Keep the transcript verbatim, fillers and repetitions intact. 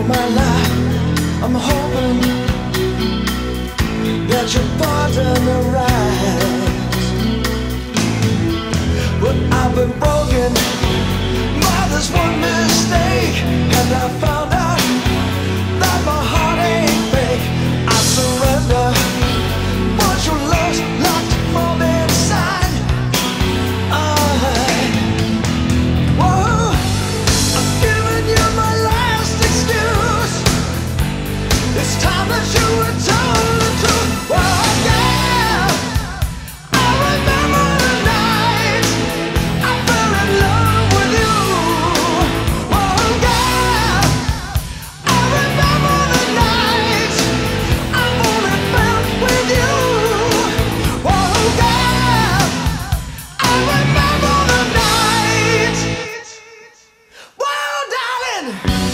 my life, I'm hoping that you're pardon the rise. But I've been broken by this one mistake, and I found out that my heart ain't fake. I surrender, but your love's locked from inside. I, whoa, I'm giving you my last excuse. It's time that you were told the truth. Whoa, yeah, I remember the night I fell in love with you. Whoa, yeah, I remember the night I only fell with you. Whoa, yeah, I remember the night. Whoa, darling.